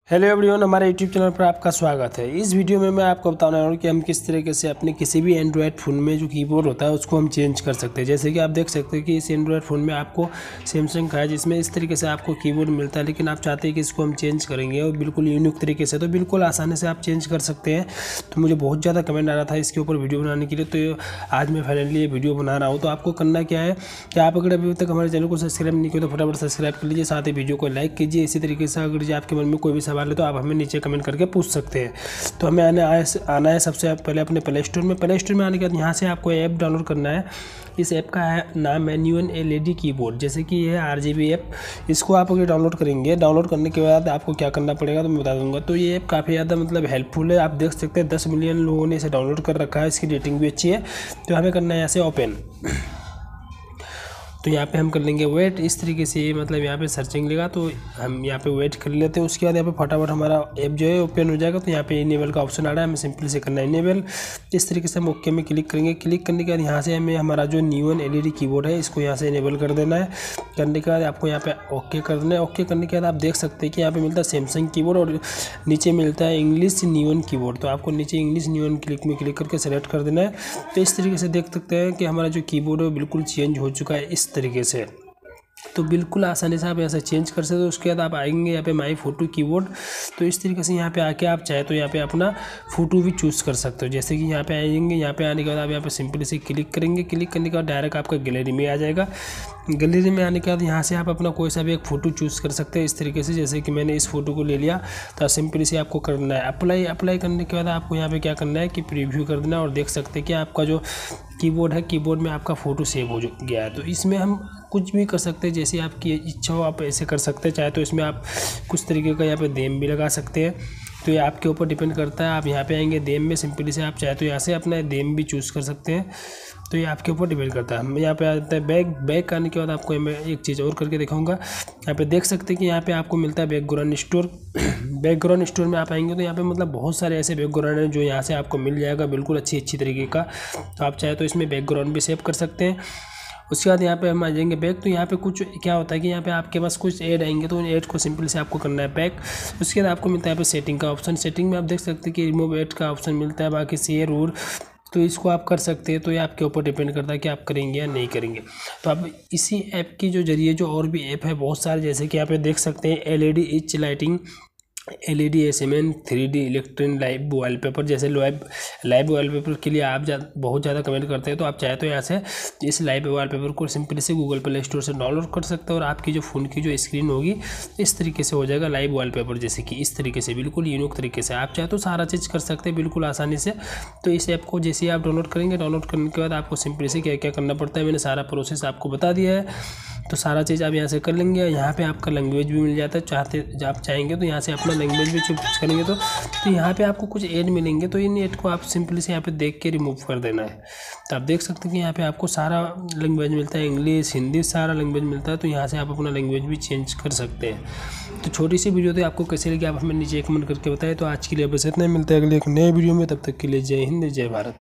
Hello everyone, हमारे YouTube channel पर आपका स्वागत है। इस वीडियो में मैं आपको बताने वाला हूँ कि हम किस तरीके से अपने किसी भी एंड्रॉयड फ़ोन में जो कीबोर्ड होता है उसको हम चेंज कर सकते हैं। जैसे कि आप देख सकते हैं कि इस एंड्रॉयड फ़ोन में आपको सैमसंग का है जिसमें इस तरीके से आपको कीबोर्ड मिलता है, लेकिन आप चाहते हैं कि इसको हम चेंज करेंगे और बिल्कुल यूनिक तरीके से, तो बिल्कुल आसानी से आप चेंज कर सकते हैं। तो मुझे बहुत ज़्यादा कमेंट आ रहा था इसके ऊपर वीडियो बनाने के लिए, तो आज मैं फाइनली ये वीडियो बना रहा हूँ। तो आपको करना क्या है कि आप अगर अभी तक हमारे चैनल को सब्सक्राइब नहीं किया तो फटाफट सब्सक्राइब कर लीजिए, साथ ही वीडियो को लाइक कीजिए। इसी तरीके से अगर आपके मन में कोई भी सवाल है तो आप हमें नीचे कमेंट करके पूछ सकते हैं। तो हमें आना है सबसे पहले अपने प्ले स्टोर में। प्ले स्टोर में आने के बाद यहाँ से आपको ऐप डाउनलोड करना है। इस ऐप का नाम है न्यून LED कीबोर्ड, जैसे कि ये है RGB ऐप। इसको आप अगर डाउनलोड करेंगे, डाउनलोड करने के बाद आपको क्या करना पड़ेगा तो मैं बता दूंगा। तो ये ऐप काफ़ी ज़्यादा हेल्पफुल है। आप देख सकते हैं 10 मिलियन लोगों ने इसे डाउनलोड कर रखा है, इसकी रेटिंग भी अच्छी है। तो हमें करना है यहाँ से ओपन। तो यहाँ पे हम कर लेंगे वेट। इस तरीके से यहाँ पे सर्चिंग लेगा तो हम यहाँ पे वेट कर लेते हैं। उसके बाद यहाँ पे फटाफट हमारा ऐप जो है ओपन हो जाएगा। तो यहाँ पे इनेबल का ऑप्शन आ रहा है, हमें सिंपली से करना है इनेबल। इस तरीके से हम ओके में क्लिक करेंगे। क्लिक करने के बाद यहाँ से हमें हमारा जो न्यून LED कीबोर्ड है इसको यहाँ से इनेबल कर देना है। करने के बाद आपको यहाँ पे ओके कर देना है। ओके करने के बाद आप देख सकते हैं कि यहाँ पे मिलता है सैमसंग कीबोर्ड और नीचे मिलता है इंग्लिश न्यून कीबोर्ड। तो आपको नीचे इंग्लिश न्यून में क्लिक करके सेलेक्ट कर देना है। तो इस तरीके से देख सकते हैं कि हमारा जो कीबोर्ड है बिल्कुल चेंज हो चुका है इस तरीके से। तो बिल्कुल आसानी से आप यहाँ से चेंज कर सकते हो। उसके बाद आप आएंगे यहाँ पे माई फोटो कीबोर्ड। तो इस तरीके से यहाँ पे आके आप चाहे तो यहाँ पे अपना फ़ोटो भी चूज़ कर सकते हो। जैसे कि यहाँ पे आएंगे, यहाँ पे आने के बाद आप यहाँ पे सिंपली से क्लिक करेंगे। क्लिक करने के बाद डायरेक्ट आपका गैलरी में आ जाएगा। गैलरी में आने के बाद यहाँ से आप अपना कोई सा भी एक फ़ोटो चूज़ कर सकते हैं इस तरीके से। जैसे कि मैंने इस फोटो को ले लिया, तो सिंपली से आपको करना है अप्लाई। अप्लाई करने के बाद आपको यहाँ पे क्या करना है कि प्रीव्यू कर देना, और देख सकते हैं कि आपका जो कीबोर्ड है, कीबोर्ड में आपका फ़ोटो सेव हो गया है। तो इसमें हम कुछ भी कर सकते हैं, जैसे आपकी इच्छा हो आप ऐसे कर सकते हैं। चाहे तो इसमें आप कुछ तरीके का यहाँ पे देम भी लगा सकते हैं। तो ये आपके ऊपर डिपेंड करता है। आप यहाँ पे आएंगे देम में, सिंपली से आप चाहे तो यहाँ से अपना देम भी चूज़ कर सकते हैं। तो ये आपके ऊपर डिपेंड करता है। हम यहाँ पे आते हैं बैक। बैक आने के बाद आपको मैं एक चीज़ और करके दिखाऊंगा। यहाँ पे देख सकते हैं कि यहाँ पे आपको मिलता है बैकग्राउंड स्टोर। बैकग्राउंड स्टोर में आप आएंगे तो यहाँ पे बहुत सारे ऐसे बैकग्राउंड हैं जो यहाँ से आपको मिल जाएगा बिल्कुल अच्छी तरीके का। तो आप चाहे तो इसमें बैकग्राउंड भी सेव कर सकते हैं। उसके बाद यहाँ पे हम आ जाएंगे बैक। तो यहाँ पे कुछ क्या होता है कि यहाँ पे आपके पास कुछ ऐड आएंगे, तो उन ऐड को सिंपल से आपको करना है बैक। उसके बाद आपको मिलता है यहाँ पे सेटिंग का ऑप्शन। सेटिंग में आप देख सकते हैं कि रिमूव ऐड का ऑप्शन मिलता है, बाकी शेयर और तो इसको आप कर सकते हैं। तो ये आपके ऊपर डिपेंड करता है कि आप करेंगे या नहीं करेंगे। तो आप इसी ऐप की जो जरिए जो और भी ऐप है बहुत सारे, जैसे कि यहाँ पे देख सकते हैं LED each lighting, LED SMN 3D electron live wallpaper. जैसे लाइव वॉलपेपर के लिए आप बहुत ज़्यादा कमेंट करते हैं, तो आप चाहे तो यहाँ से इस लाइव वॉलपेपर को सिंपली से गूगल प्ले स्टोर से डाउनलोड कर सकते हो, और आपकी जो फ़ोन की जो स्क्रीन होगी इस तरीके से हो जाएगा लाइव वॉलपेपर। जैसे कि इस तरीके से बिल्कुल यूनिक तरीके से आप चाहे तो सारा चीज़ कर सकते हैं बिल्कुल आसानी से। तो इस ऐप को जैसे ही आप डाउनलोड करेंगे, डाउनलोड करने के बाद आपको सिंपली से क्या क्या करना पड़ता है मैंने सारा प्रोसेस आपको बता दिया है। तो सारा चीज़ आप यहाँ से कर लेंगे। यहाँ पे आपका लैंग्वेज भी मिल जाता है, आप चाहेंगे तो यहाँ से अपना लैंग्वेज भी चूज करेंगे। तो यहाँ पे आपको कुछ ऐड मिलेंगे, तो इन ऐड को आप सिंपली से यहाँ पे देख के रिमूव कर देना है। तो आप देख सकते हैं कि यहाँ पे आपको सारा लैंग्वेज मिलता है, इंग्लिश हिंदी सारा लैंग्वेज मिलता है। तो यहाँ से आप अपना लैंग्वेज भी चेंज कर सकते हैं। तो छोटी सी वीडियो तो आपको कैसे लगी आप हमें नीचे कमेंट करके बताएं। तो आज के लिए बस इतना ही, मिलता है अगले एक नए वीडियो में। तब तक के लिए जय हिंद, जय भारत।